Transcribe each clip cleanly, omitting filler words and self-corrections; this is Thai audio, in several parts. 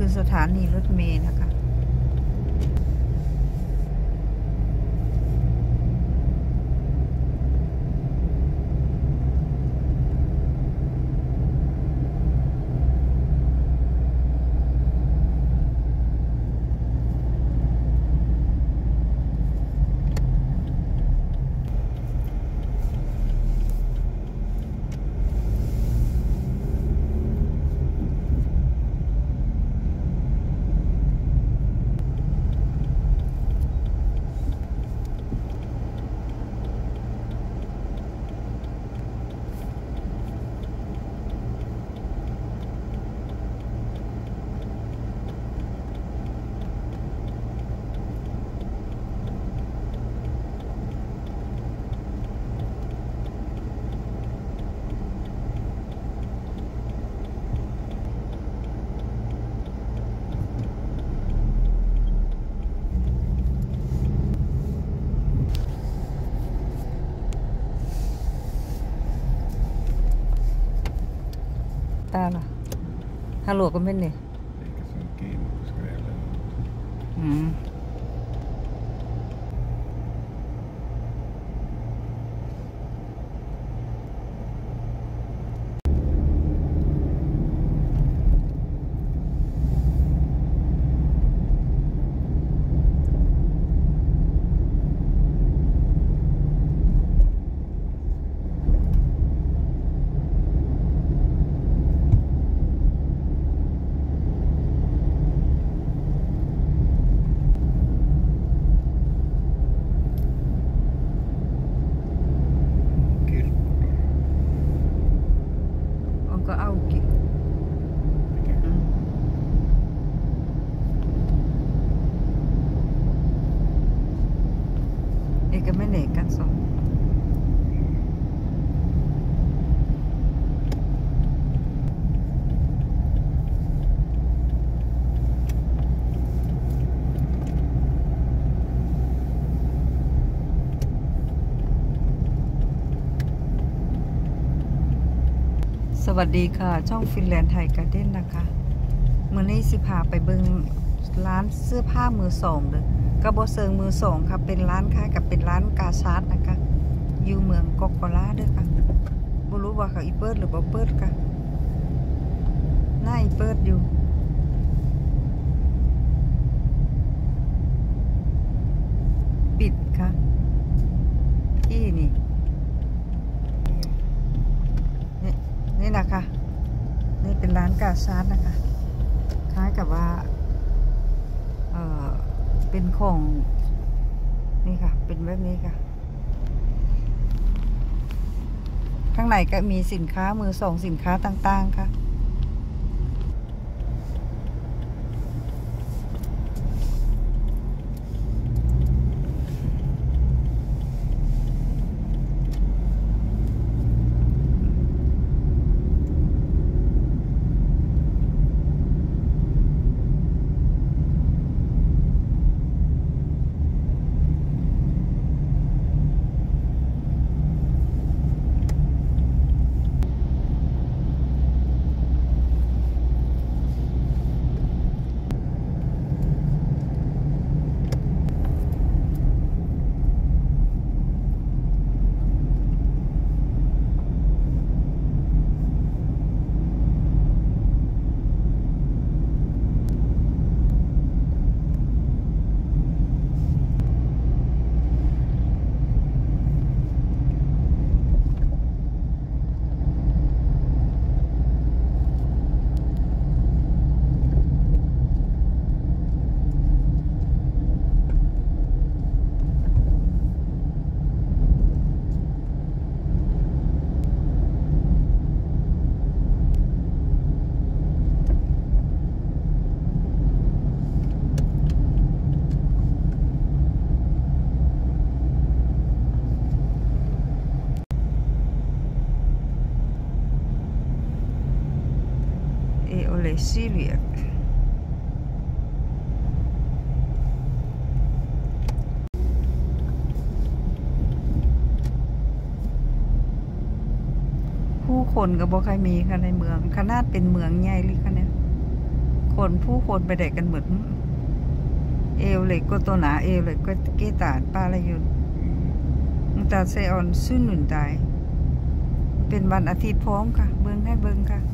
คือสถานีรถเมล์นะคะtäällä haluaako mennä Eikä se on kiinni, koska ei ole. สวัสดีค่ะช่องฟินแลนด์ไทยการ์เด้นนะคะมื้อนี้สิพาไปเบิ่งร้านเสื้อผ้ามือสองเด้อก็บ่เชิงมือสองค่ะเป็นร้านค้ากับเป็นร้านกาชาดนะคะอยู่เมืองกอกกอลาเด้อค่ะบ่รู้ว่าเขาอีเปิดหรือบ่เปิดค่ะน่าอีเปิดอยู่ปิดค่ะที่นี่นะคะนี่เป็นร้านกาชาดนะคะคล้ายกับว่าเป็นของนี่ค่ะเป็นแบบนี้ค่ะข้างในก็มีสินค้ามือสองสินค้าต่างๆค่ะSyriacผู้คนก็บ่ใครมีค่ะในเมืองขนาดเป็นเมืองใหญ่เลยค่ะเนี่ยผู้คนไปได้กันหมดเอวเลยก็ตัวหนาเอวเลยก็เกตาดปลาละยุนมึงตาเซออนซื่นหนุนตายเป็นวันอาทิตย์พร้อมค่ะเบิ่งให้เบิ่งค่ะ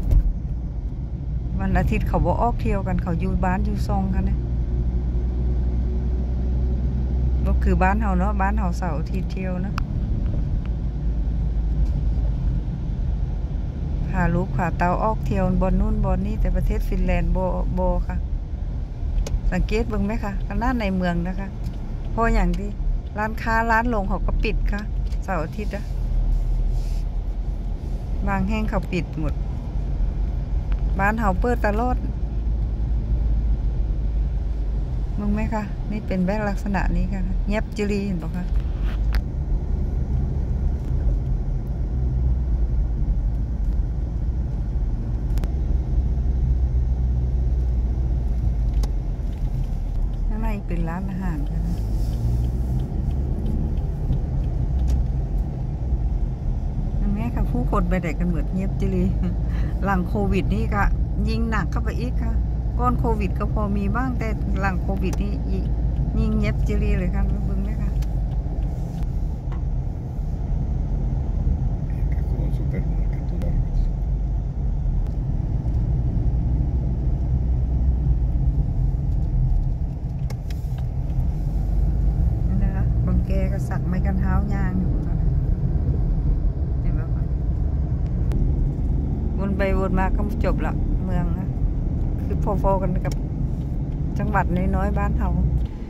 วันอาทิตย์เขาบ่ออกเที่ยวกันเขาอยู่บ้านอยู่ซองกันนะก็คือบ้านเฮาเนาะบ้านเฮาเสาร์อาทิตย์เที่ยวเนาะพาลูกพาเต้าออกเที่ยวบอนนู่นบอนนี้แต่ประเทศฟินแลนด์บ่ค่ะสังเกตเบิ่งไหมคะขนาดในเมืองนะคะเพราะอย่างที่ร้านค้าร้านลงเขาก็ปิดค่ะเสาร์อาทิตย์อะบางแห่งเขาปิดหมดบ้านเฮาเปิดตลอดมึงไหมคะนี่เป็นแบบลักษณะนี้ค่ะเงียบจิรีเห็นปะคะข้างในเป็นร้านอาหารค่ะมึงไหมคะผู้คนไปไหนกันหมดเงียบจิรีหลังโควิดนี่ก็ยิงหนักเข้าไปอีกค่ะก่อนโควิดก็พอมีบ้างแต่หลังโควิดนี่ยิงเงียบจิรีเลยค่ะเบิ่งไหมคะ Eikä kun on supermarkettu tarvitse. นั่นนะคะบางแกก็สักไม้กันเท้ายางอยู่ตอนนั้นเห็นไหมคะวนไปวนมาก็จบละเมืองนะคือพอๆกันกับจังหวัดน้อยๆบ้านเรา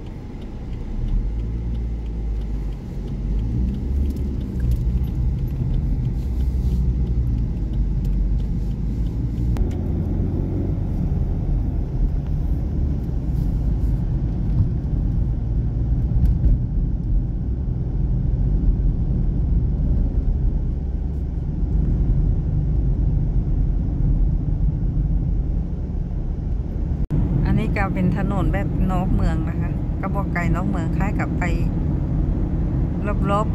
ก็เป็นถนนแบบนอกเมืองนะคะก็บอกไกลนอกเมืองคล้ายกับไปรอบ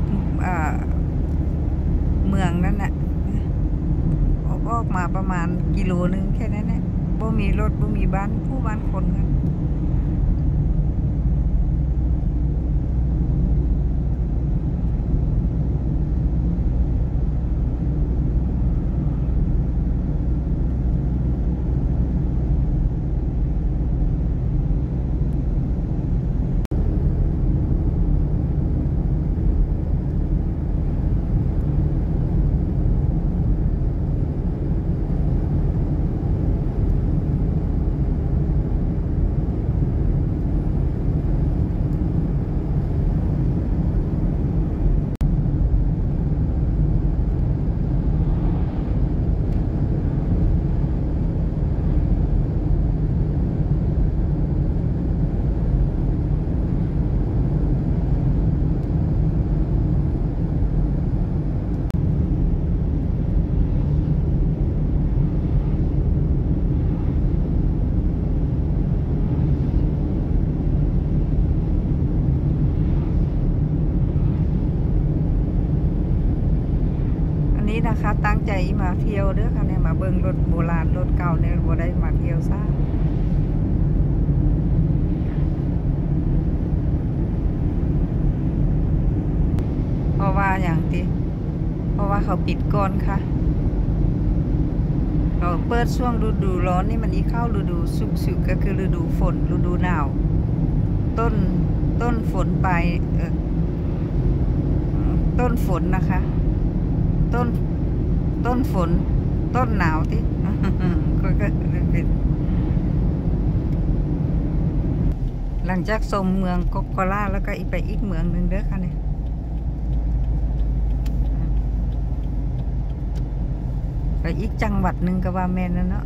ๆเมืองนั่นแหละออกมาประมาณกิโลนึงแค่นั้นแหละบ่มีรถบ่มีบ้านผู้บ้านคนกันนะคะตั้งใจมาเที่ยวเด้อค่ะเนี่ยมาเบิ่งรถโบราณรถเก่าเนี่ยบ่ได้มาเที่ยวซ่าเพราะว่าอย่างที่เพราะว่าเขาปิดก่อนค่ะเราเปิดช่วงฤดูร้อนนี่มันอีเข้าฤดูสุกก็คือฤดูฝนฤดูหนาวต้นฝนปลายต้นฝนนะคะต้นฝนต้นหนาวที่ ก็เป็นหลังจากชมเมืองกกล่าแล้วก็ไปอีกเมืองหนึ่งเด้อค่ะเนี่ยไปอีกจังหวัดหนึ่งก็ว่าแม่นแล้วเนาะ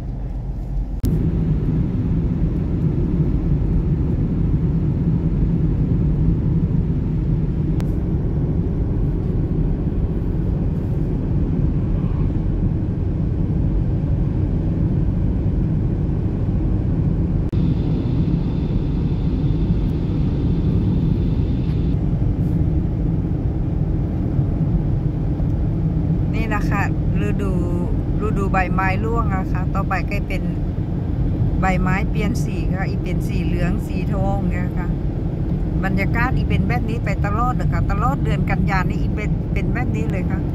นะคะฤดูใบไม้ร่วงนะคะต่อไปก็เป็นใบไม้เปลี่ยนสีค่ะอีเป็นสีเหลืองสีทองเนี่ยค่ะบรรยากาศอีเป็นแบบนี้ไปตลอดเลยค่ะตลอดเดือนกันยายนนี่อีเป็นแบบนี้เลยค่ะ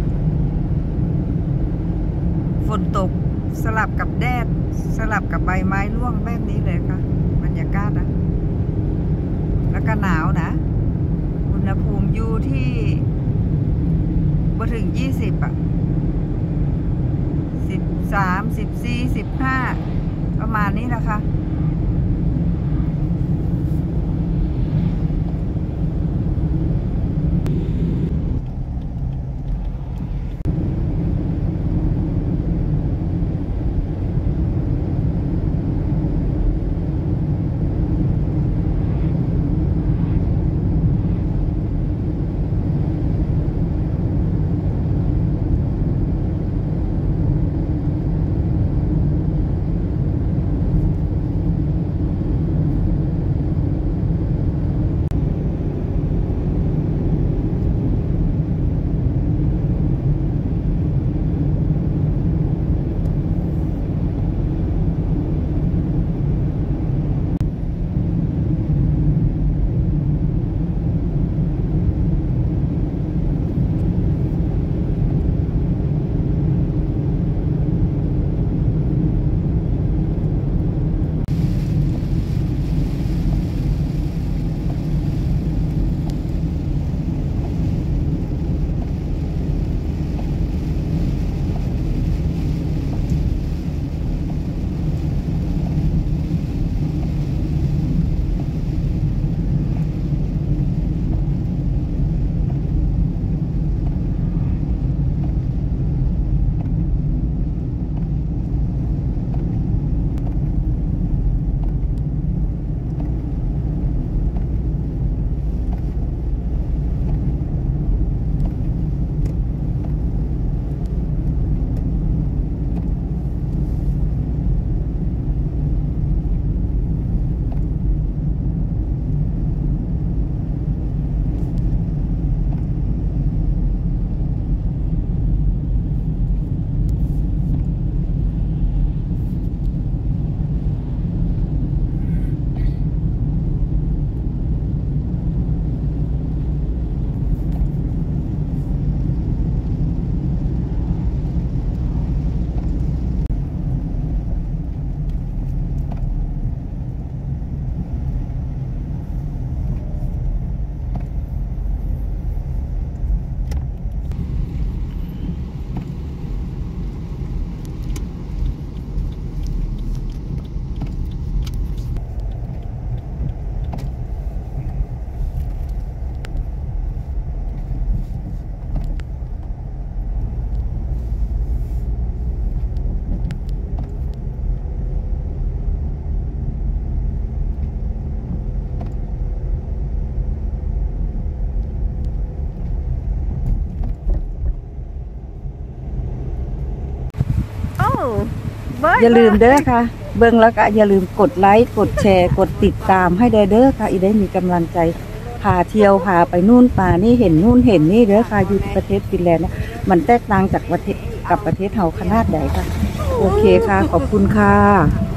ฝนตกสลับกับแดดสลับกับใบไม้ร่วงแบบนี้เลยค่ะบรรยากาศนะแล้วก็หนาวนะอุณหภูมิอยู่ที่บ่ถึง20อ่ะ13 14 15ประมาณนี้นะคะอย่าลืมเด้อค่ะเบิ่งแล้วก็อย่าลืมกดไลค์กดแชร์กดติดตามให้ได้เด้อค่ะอีได้มีกำลังใจพาเที่ยวพาไปนู่นป่านี่เห็นนู่นเห็นนี่เด้อค่ะอยู่ประเทศฟินแลนด์นะมันแตกต่างจากประเทศเฮาขนาดใดค่ะโอเคค่ะขอบคุณค่ะ